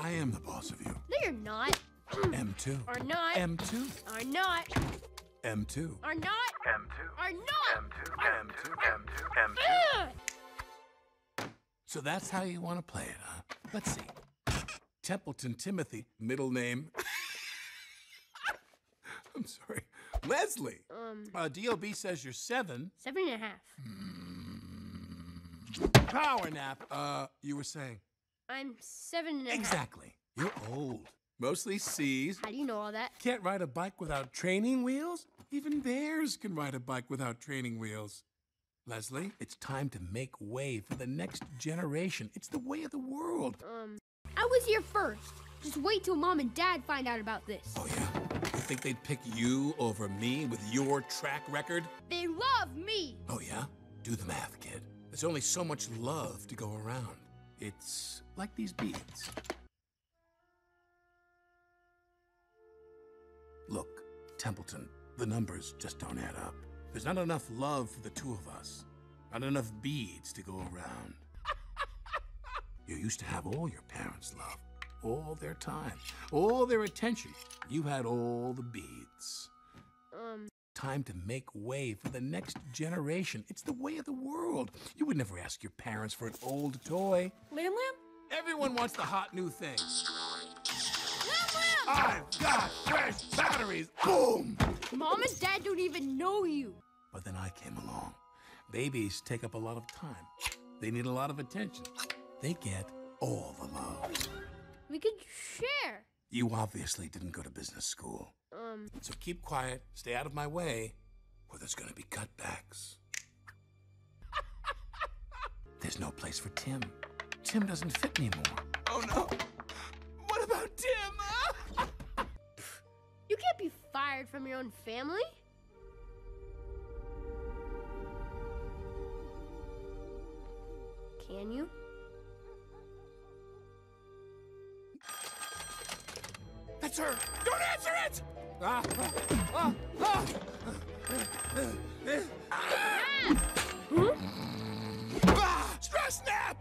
I am the boss of you. No, you're not. M2. Are not. M2. Are not. M2. Are not. M2. Are not. M2. Ugh! So that's how you want to play it, huh? Let's see. Templeton Timothy, middle name. I'm sorry. Leslie. DLB says you're 7. 7.5. Power nap. You were saying? I'm 7.5. Exactly. You're old. Mostly C's. How do you know all that? Can't ride a bike without training wheels? Even bears can ride a bike without training wheels. Leslie, it's time to make way for the next generation. It's the way of the world. I was here first. Just wait till Mom and Dad find out about this. Oh, yeah? You think they'd pick you over me with your track record? They love me. Oh, yeah? Do the math, kid. There's only so much love to go around. It's like these beads. Look, Templeton, the numbers just don't add up. There's not enough love for the two of us. Not enough beads to go around. You used to have all your parents' love, all their time, all their attention. You had all the beads. Time to make way for the next generation. It's the way of the world. You would never ask your parents for an old toy. Lamb Lamb? Everyone wants the hot new thing. Lamb Lamb! I've got fresh batteries. Boom! Mom and Dad don't even know you. But then I came along. Babies take up a lot of time. They need a lot of attention. They get all the love. We could share. You obviously didn't go to business school. So keep quiet, stay out of my way, or there's gonna be cutbacks. There's no place for Tim. Tim doesn't fit anymore. Oh no! What about Tim? You can't be fired from your own family. Can you? That's her! Don't answer it! Stress nap!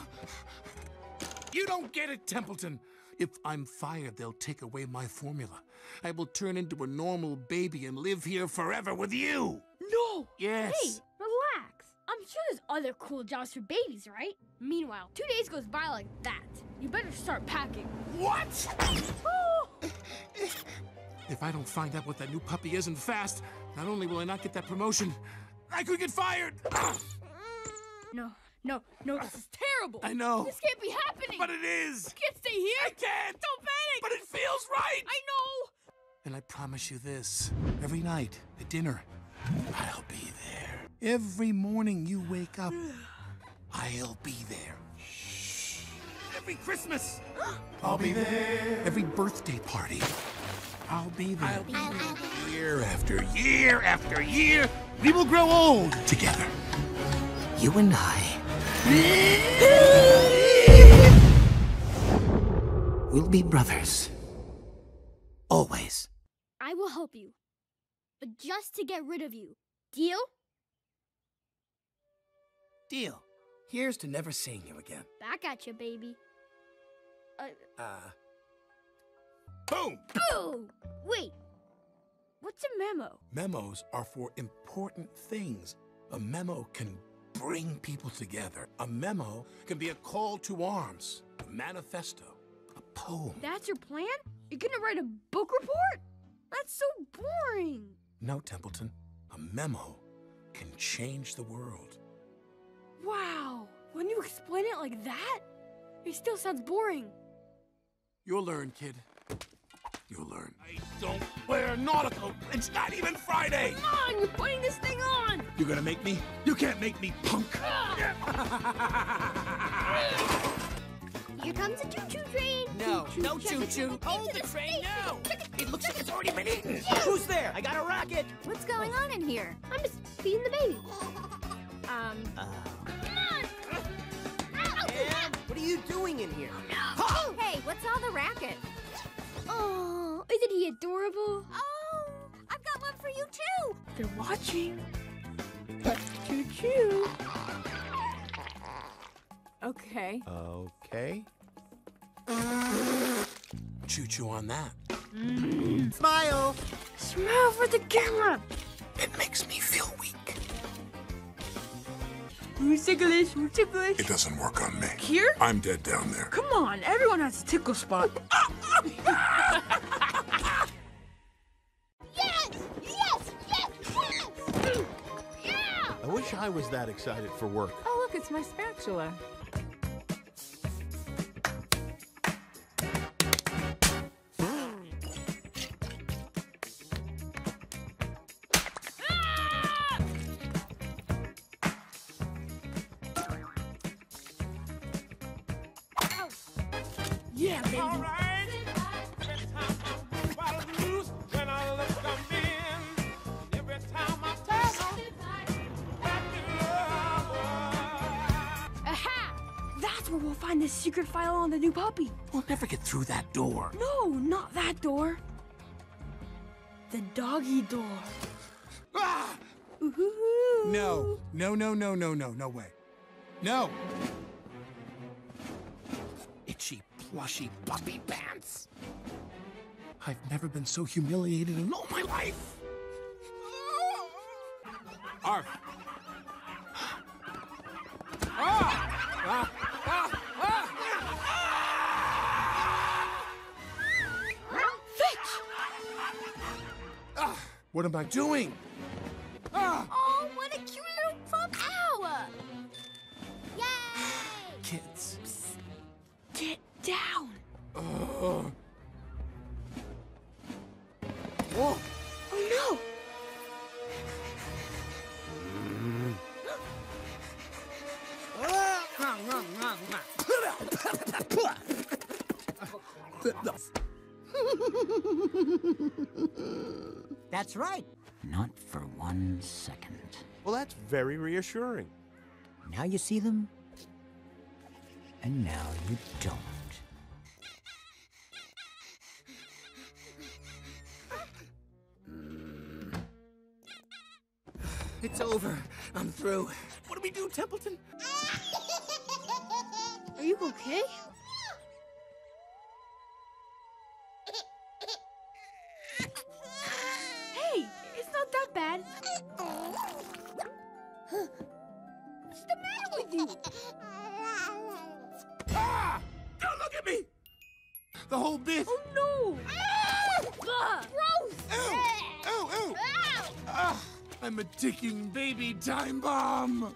You don't get it, Templeton. If I'm fired, they'll take away my formula. I will turn into a normal baby and live here forever with you. No! Yes. Hey, relax. I'm sure there's other cool jobs for babies, right? Meanwhile, 2 days goes by like that. You better start packing. What? If I don't find out what that new puppy isn't fast, not only will I not get that promotion, I could get fired. No, this is terrible. I know. This can't be happening. But it is. You can't stay here. I can't. Don't panic. But it feels right. I know. And I promise you this, every night at dinner, I'll be there. Every morning you wake up, I'll be there. Shh. Every Christmas, I'll be there. Every birthday party, I'll be there. I'll be there. Year after year after year, we will grow old together. You and I. We'll be brothers. Always. I will help you. But just to get rid of you. Deal? Deal. Here's to never seeing you again. Back at you, baby. Boom! Boo! Wait. What's a memo? Memos are for important things. A memo can bring people together. A memo can be a call to arms, a manifesto, a poem. That's your plan? You're gonna write a book report? That's so boring. No, Templeton. A memo can change the world. Wow. When you explain it like that, it still sounds boring. You'll learn, kid. You'll learn. I don't wear nautical. It's not even Friday. Come on, you're putting this thing on. You're gonna make me? You can't make me, punk. Here comes a choo-choo train. No, no choo-choo. Hold the train now. It looks like it's already been eaten. Who's there? I got a rocket. What's going on in here? I'm just feeding the baby. Come on. And what are you doing in here? Hey, what's all the racket? Oh, isn't he adorable? Oh, I've got one for you too. They're watching. Choo-choo. Okay. Okay. Choo-choo on that. Smile. Smile for the camera. It makes me feel weak. Who's ticklish? Who's ticklish? It doesn't work on me. Here? I'm dead down there. Come on, everyone has a tickle spot. Yes! Yes! Yes! Yes! Yeah! I wish I was that excited for work. Oh, look, it's my spatula. Yeah, baby. Aha! That's where we'll find the secret file on the new puppy. We'll never get through that door. No, not that door. The doggy door. Ah! Ooh. No. No way. No. Itchy, plushy puppy pants. I've never been so humiliated in all my life. Arf. What am I doing? Oh, what a cute little pup! Ow! Yay! Kids. Get down. Oh. Oh no! That's right. Not for 1 second. Well, that's very reassuring. Now you see them, and now you don't. It's over. I'm through. What do we do, Templeton? Are you okay? Hey, it's not that bad. What's the matter with you? Ah! Don't look at me! The whole bit. Oh no! Ugh, gross! Ow! Ah, I'm a ticking baby time bomb.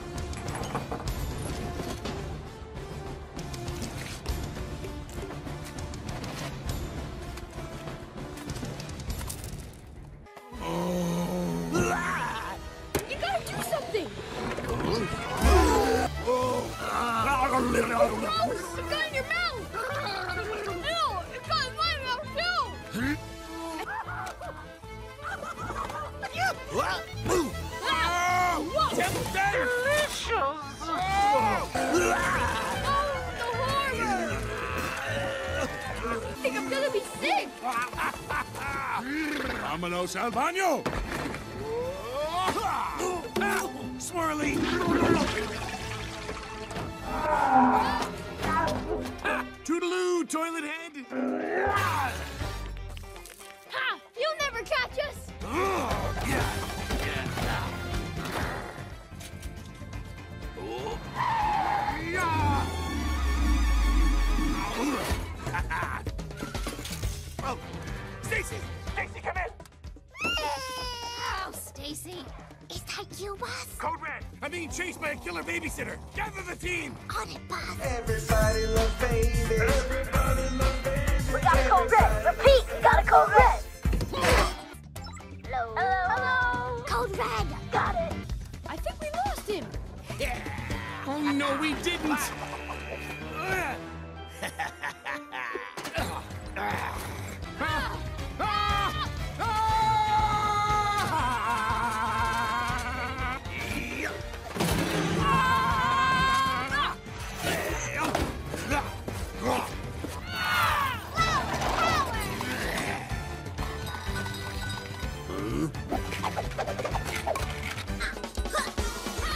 You gotta do something! Gross! It got in your mouth! Ew! It got in my mouth too! I think I'm gonna be sick! Vámonos al baño! Ow! Swirly! Toodaloo, toilet head! Ha! You'll never catch us! Oh, Stacy! Stacy, come in! Oh, Stacy. Is that you, boss? Code Red! I'm being chased by a killer babysitter! Gather the team! On it, boss. Everybody loves babies. Everybody loves babies. We got a code red. Repeat, we got a code red. Hello. Hello. Code red. Got it. I think we lost him! Oh, no, we didn't!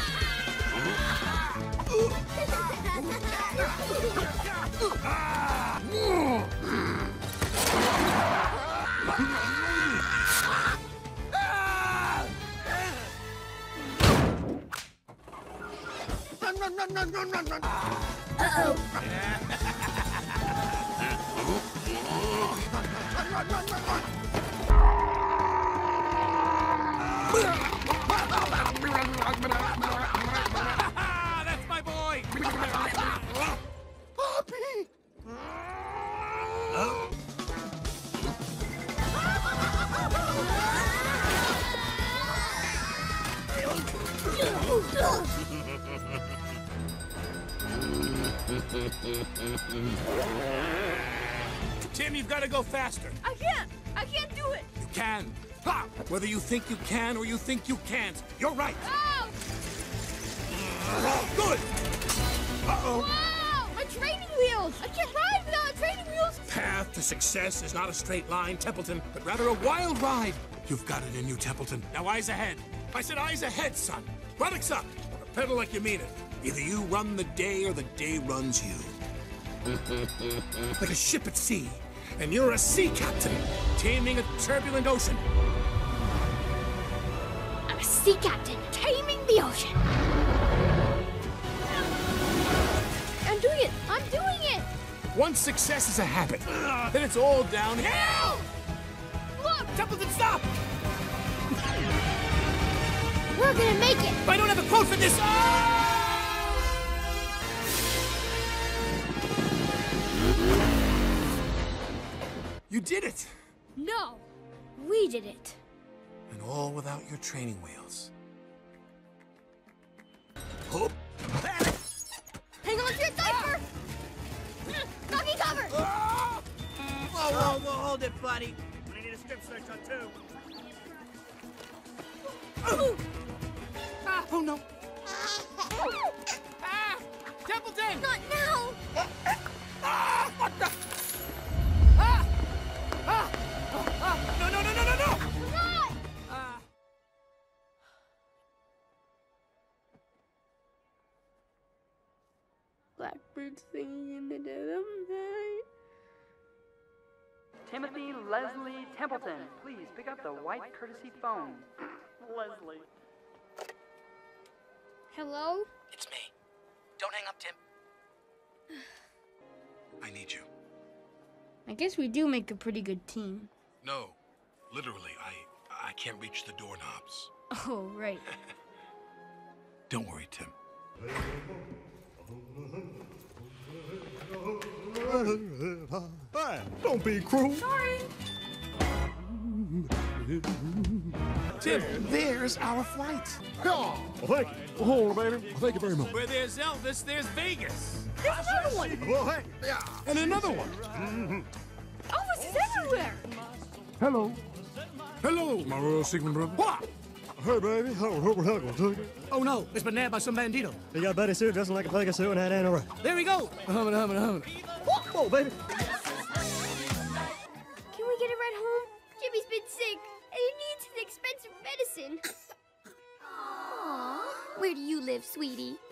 Ah! That's my boy! Poppy! Tim, you've got to go faster. I can't do it. You can. Ha! Whether you think you can or you think you can't, you're right. Oh! Good. Uh-oh. Wow! My training wheels! I can't ride without my training wheels! Path to success is not a straight line, Templeton, but rather a wild ride. You've got it in you, Templeton. Now eyes ahead. I said eyes ahead, son. Buttocks up. Pedal like you mean it. Either you run the day or the day runs you. Like a ship at sea, and you're a sea captain, taming a turbulent ocean. I'm a sea captain, taming the ocean. I'm doing it! I'm doing it! Once success is a habit, then it's all downhill. Look! Templeton, stop! We're gonna make it! I don't have a quote for this. You did it! No! We did it! And all without your training wheels. Oh. Hang on to your diaper! Got me covered! Whoa, whoa, whoa, hold it, buddy. I need a strip search on two. Oh no! Templeton! Not now! What the? No! Not! Blackbird singing in the dead of night. Timothy Leslie Templeton, please pick up the white courtesy phone. Leslie. Hello? It's me. Don't hang up, Tim. I need you. I guess we do make a pretty good team. No, literally, I can't reach the doorknobs. Oh, right. Don't worry, Tim. Hey, don't be cruel. Sorry. Tim, there's our flight. Oh, thank you. Oh, baby. Thank you very much. Where there's Elvis, there's Vegas. There's another one! Well, hey. Yeah. And another one. Elvis is everywhere! Hello. Hello, my royal Sigmund brother. What? Hey, baby. Oh no, it's been nabbed by some bandito. You got Betty Sue dressing like a Pegasus and had Anna Ray. There we go. Whoa, baby. Can we get a ride home? Jimmy's been sick, and he needs his expensive medicine. Aww. Where do you live, sweetie?